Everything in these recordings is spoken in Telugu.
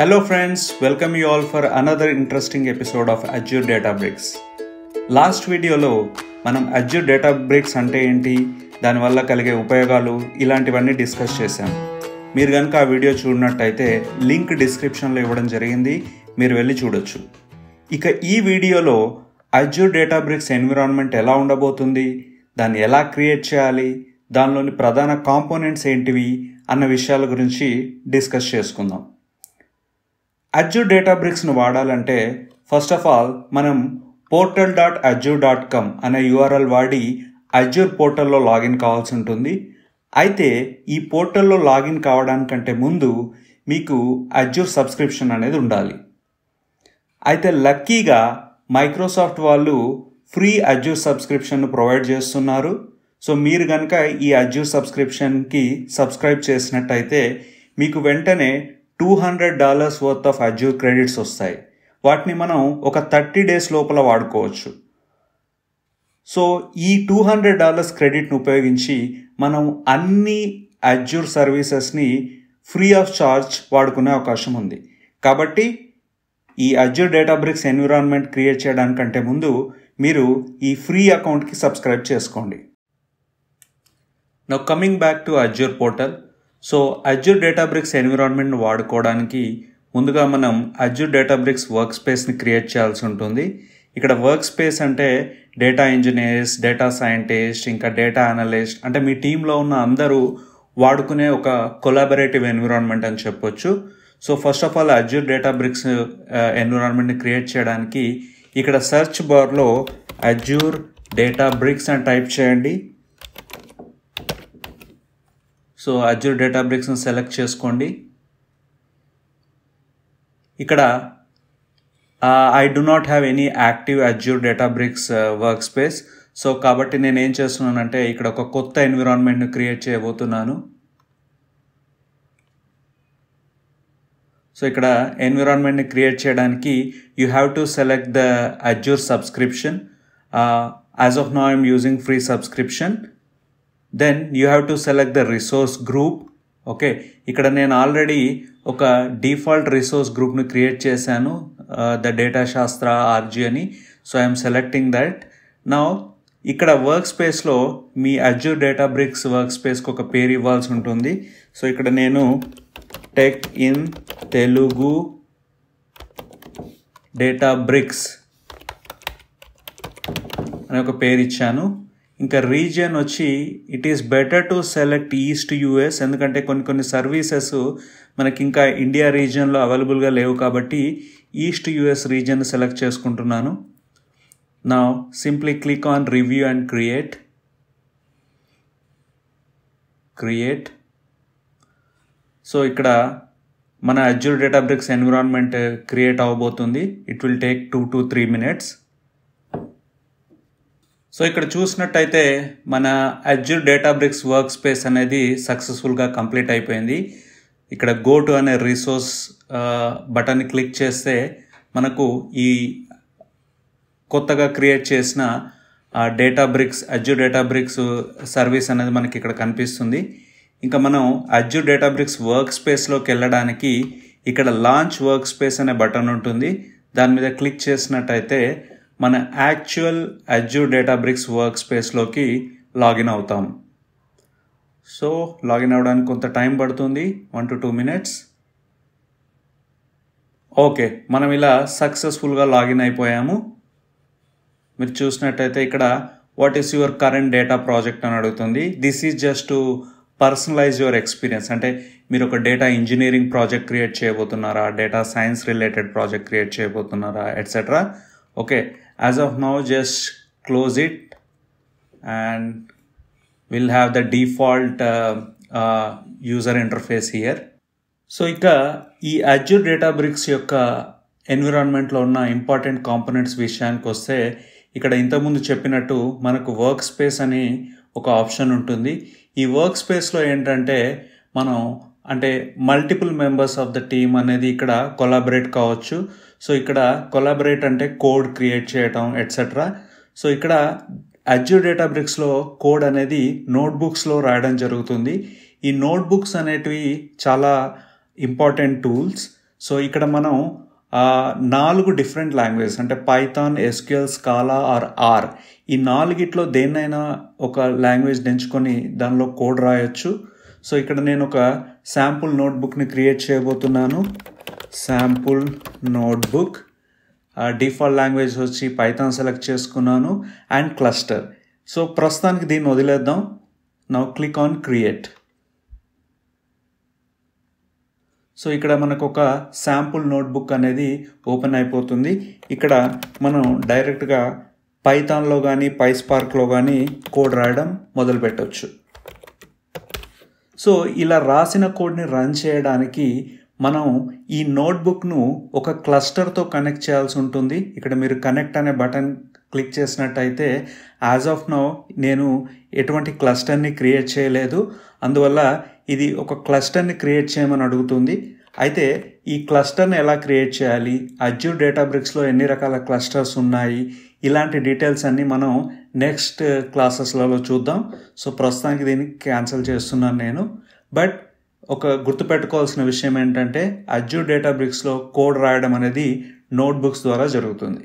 Hello friends, welcome you all for another interesting episode of Azure Databricks. Last వీడియోలో మనం Azure Databricks అంటే ఏంటి, దానివల్ల కలిగే ఉపయోగాలు ఇలాంటివన్నీ డిస్కస్ చేశాం. మీరు కనుక ఆ వీడియో చూడనట్టయితే లింక్ డిస్క్రిప్షన్లో ఇవ్వడం జరిగింది, మీరు వెళ్ళి చూడొచ్చు. ఇక ఈ వీడియోలో Azure Databricks ఎన్విరాన్మెంట్ ఎలా ఉండబోతుంది, దాన్ని ఎలా క్రియేట్ చేయాలి, దానిలోని ప్రధాన కాంపోనెంట్స్ ఏంటివి అన్న విషయాల గురించి డిస్కస్ చేసుకుందాం. Azure Databricks-ను వాడాలంటే ఫస్ట్ ఆఫ్ ఆల్ మనం portal.azure.com అనే URL వాడి Azure పోర్టల్లో లాగిన్ కావాల్సి ఉంటుంది. అయితే ఈ పోర్టల్లో లాగిన్ కావడానికంటే ముందు మీకు Azure సబ్స్క్రిప్షన్ అనేది ఉండాలి. అయితే లక్కీగా మైక్రోసాఫ్ట్ వాళ్ళు ఫ్రీ Azure సబ్స్క్రిప్షన్ను ప్రొవైడ్ చేస్తున్నారు. సో మీరు కనుక ఈ Azure సబ్స్క్రిప్షన్కి సబ్స్క్రైబ్ చేసినట్టయితే మీకు వెంటనే $200 వర్త్ ఆఫ్ Azure క్రెడిట్స్ వస్తాయి. వాటిని మనం ఒక 30 days లోపల వాడుకోవచ్చు. సో ఈ $200 క్రెడిట్ను ఉపయోగించి మనం అన్ని Azure సర్వీసెస్ని ఫ్రీ ఆఫ్ చార్జ్ వాడుకునే అవకాశం ఉంది. కాబట్టి ఈ Azure Databricks ఎన్విరాన్మెంట్ క్రియేట్ చేయడానికంటే ముందు మీరు ఈ ఫ్రీ అకౌంట్కి సబ్స్క్రైబ్ చేసుకోండి. Now coming back to Azure portal. So Azure Databricks ఎన్విరాన్మెంట్ను వాడుకోవడానికి ముందుగా మనం Azure Databricks వర్క్ స్పేస్ని క్రియేట్ చేయాల్సి ఉంటుంది. ఇక్కడ వర్క్ స్పేస్ అంటే డేటా ఇంజనీర్స్, డేటా సైంటిస్ట్, ఇంకా డేటా అనలిస్ట్ అంటే మీ టీంలో ఉన్న అందరూ వాడుకునే ఒక కొలాబరేటివ్ ఎన్విరాన్మెంట్ అని చెప్పొచ్చు. So first of all Azure Databricks ఎన్విరాన్మెంట్ని క్రియేట్ చేయడానికి ఇక్కడ సెర్చ్ బార్లో Azure Databricks అని టైప్ చేయండి. సో Azure Databricks-ని సెలెక్ట్ చేసుకోండి. ఇక్కడ I do not have any active Azure Databricks work space. So కాబట్టి నేను ఏం చేస్తున్నానంటే ఇక్కడ ఒక కొత్త ఎన్విరాన్మెంట్ని క్రియేట్ చేయబోతున్నాను. సో ఇక్కడ ఎన్విరాన్మెంట్ని క్రియేట్ చేయడానికి you have to select the Azure subscription. As of now I'm using free subscription. Then you have to select the resource group. Okay, ఇక్కడ నేను ఆల్రెడీ ఒక డిఫాల్ట్ రిసోర్స్ గ్రూప్ని క్రియేట్ చేశాను, ద డేటా శాస్త్ర ఆర్జీ అని. So I'm selecting that. Now ఇక్కడ వర్క్ స్పేస్లో మీ Azure Databricks వర్క్ స్పేస్కి ఒక పేరు ఇవ్వాల్సి ఉంటుంది. సో ఇక్కడ నేను టెక్ ఇన్ తెలుగు డేటాబ్రిక్స్ అనే ఒక పేరు ఇచ్చాను. ఇంకా రీజియన్ వచ్చి it is better to select east US, ఎందుకంటే కొన్ని సర్వీసెస్ మనకి ఇంకా ఇండియా రీజియన్లో అవైలబుల్గా లేవు కాబట్టి ఈస్ట్ యూఎస్ రీజియన్ సెలెక్ట్ చేసుకుంటున్నాను. Now simply click on review and create. So ఇక్కడ మన Azure Databricks ఎన్విరాన్మెంట్ క్రియేట్ అవ్వబోతుంది. It will take 2 to 3 minutes. So ఇక్కడ చూసినట్టయితే మన Azure Databricks వర్క్ స్పేస్ అనేది సక్సెస్ఫుల్గా కంప్లీట్ అయిపోయింది. ఇక్కడ గో టు అనే రిసోర్స్ బటన్ని క్లిక్ చేస్తే మనకు ఈ కొత్తగా క్రియేట్ చేసిన Azure Databricks సర్వీస్ అనేది మనకి ఇక్కడ కనిపిస్తుంది. ఇంకా మనం Azure Databricks వర్క్ స్పేస్లోకి వెళ్ళడానికి ఇక్కడ లాంచ్ వర్క్ స్పేస్ అనే బటన్ ఉంటుంది. దాని మీద క్లిక్ చేసినట్టయితే మన యాక్చువల్ Azure Databricks వర్క్ స్పేస్లోకి లాగిన్ అవుతాం. సో లాగిన్ అవ్వడానికి కొంత టైం పడుతుంది, 1 to 2 minutes. ఓకే, మనం ఇలా సక్సెస్ఫుల్గా లాగిన్ అయిపోయాము. మీరు చూసినట్టయితే ఇక్కడ what is your current data project అని అడుగుతుంది. This is just to personalize your experience. అంటే మీరు ఒక డేటా ఇంజనీరింగ్ ప్రాజెక్ట్ క్రియేట్ చేయబోతున్నారా, data science related project create చేయబోతున్నారా, etcetera. Okay, as of now just close it and we'll have the default user interface here. So ఇక ఈ Azure Databricks యొక్క ఎన్విరాన్మెంట్లో ఉన్న ఇంపార్టెంట్ కాంపోనెంట్స్ విషయానికి వస్తే ఇక్కడ ఇంతకుముందు చెప్పినట్టు మనకు వర్క్ స్పేస్ అని ఒక ఆప్షన్ ఉంటుంది. ఈ వర్క్ స్పేస్లో ఏంటంటే మనం అంటే multiple members of the team అనేది ఇక్కడ కొలాబరేట్ కావచ్చు. సో ఇక్కడ కొలాబరేట్ అంటే కోడ్ క్రియేట్ చేయటం ఎట్సెట్రా. సో ఇక్కడ Azure Databricksలో కోడ్ అనేది నోట్బుక్స్లో రాయడం జరుగుతుంది. ఈ నోట్బుక్స్ అనేటివి చాలా ఇంపార్టెంట్ టూల్స్. సో ఇక్కడ మనం 4 డిఫరెంట్ లాంగ్వేజెస్ అంటే Python, SQL, Scala R R ఈ 4గిట్లో దేన్నైనా ఒక లాంగ్వేజ్ ఎంచుకొని దానిలో కోడ్ రాయొచ్చు. సో ఇక్కడ నేను ఒక శాంపుల్ నోట్బుక్ని క్రియేట్ చేయబోతున్నాను. శాంపుల్ నోట్బుక్ డిఫాల్ట్ లాంగ్వేజ్ వచ్చి పైథాన్ సెలెక్ట్ చేసుకున్నాను అండ్ క్లస్టర్. సో ప్రస్తుతానికి దీన్ని వదిలేద్దాం. Now click on create. So ఇక్కడ మనకు ఒక శాంపుల్ నోట్బుక్ అనేది ఓపెన్ అయిపోతుంది. ఇక్కడ మనం డైరెక్ట్గా పైథాన్లో కానీ పైస్పార్క్లో కానీ కోడ్ రాయడం మొదలు పెట్టవచ్చు. సో ఇలా రాసిన కోడ్ని రన్ చేయడానికి మనం ఈ నోట్బుక్ను ఒక క్లస్టర్తో కనెక్ట్ చేయాల్సి ఉంటుంది. ఇక్కడ మీరు కనెక్ట్ అనే బటన్ క్లిక్ చేసినట్టయితే యాజ్ ఆఫ్ నౌ నేను ఎటువంటి క్లస్టర్ని క్రియేట్ చేయలేదు. అందువల్ల ఇది ఒక క్లస్టర్ని క్రియేట్ చేయమని అడుగుతుంది. అయితే ఈ క్లస్టర్ని ఎలా క్రియేట్ చేయాలి, అజ్యూర్ డేటాబ్రిక్స్లో ఎన్ని రకాల క్లస్టర్స్ ఉన్నాయి, ఇలాంటి డీటెయిల్స్ అన్నీ మనం నెక్స్ట్ క్లాసెస్లలో చూద్దాం. సో ప్రస్తుతానికి దీన్ని క్యాన్సిల్ చేస్తున్నాను నేను. బట్ ఒక గుర్తుపెట్టుకోవాల్సిన విషయం ఏంటంటే అజ్యూర్ డేటాబ్రిక్స్లో కోడ్ రాయడం అనేది నోట్బుక్స్ ద్వారా జరుగుతుంది.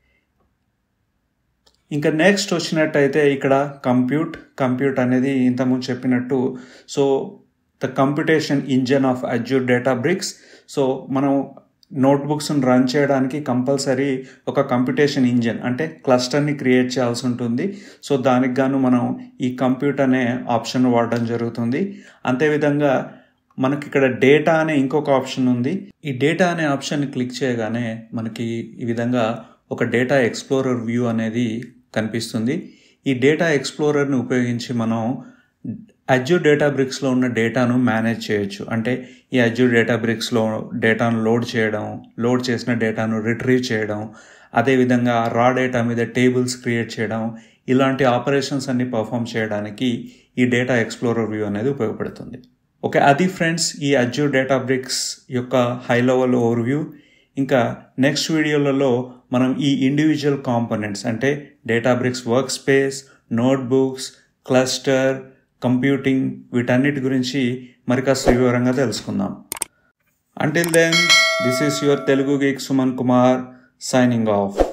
ఇంకా నెక్స్ట్ వచ్చినట్టయితే ఇక్కడ కంప్యూట్ అనేది ఇంతకుముందు చెప్పినట్టు so the computation engine of Azure Databricks. So మనం నోట్బుక్స్ని రన్ చేయడానికి కంపల్సరీ ఒక కంప్యూటేషన్ ఇంజన్ అంటే క్లస్టర్ని క్రియేట్ చేయాల్సి ఉంటుంది. సో దానికి గాను మనం ఈ కంప్యూట్ అనే ఆప్షన్ వాడడం జరుగుతుంది. అంతేవిధంగా మనకి ఇక్కడ డేటా అనే ఇంకొక ఆప్షన్ ఉంది. ఈ డేటా అనే ఆప్షన్ క్లిక్ చేయగానే మనకి ఈ విధంగా ఒక డేటా ఎక్స్ప్లోరర్ వ్యూ అనేది కనిపిస్తుంది. ఈ డేటా ఎక్స్ప్లోరర్ని ఉపయోగించి మనం అజ్యూర్ డేటాబ్రిక్స్లో ఉన్న డేటాను మేనేజ్ చేయొచ్చు. అంటే ఈ అజ్యూర్ డేటాబ్రిక్స్లో డేటాను లోడ్ చేసిన డేటాను రిట్రీవ్ చేయడం, అదేవిధంగా రా డేటా మీద టేబుల్స్ క్రియేట్ చేయడం, ఇలాంటి ఆపరేషన్స్ అన్ని పర్ఫామ్ చేయడానికి ఈ డేటా ఎక్స్ప్లోరర్ వ్యూ అనేది ఉపయోగపడుతుంది. ఓకే, అది ఫ్రెండ్స్ ఈ అజ్యూర్ డేటాబ్రిక్స్ యొక్క హై లెవెల్ ఓవర్వ్యూ. ఇంకా నెక్స్ట్ వీడియోలలో మనం ఈ ఇండివిజువల్ కాంపోనెంట్స్ అంటే Databricks work space, notebooks, cluster, computing వీటన్నిటి గురించి మరి కాస్త వివరంగా తెలుసుకుందాం. Until then this is your Telugu geek Suman Kumar signing of.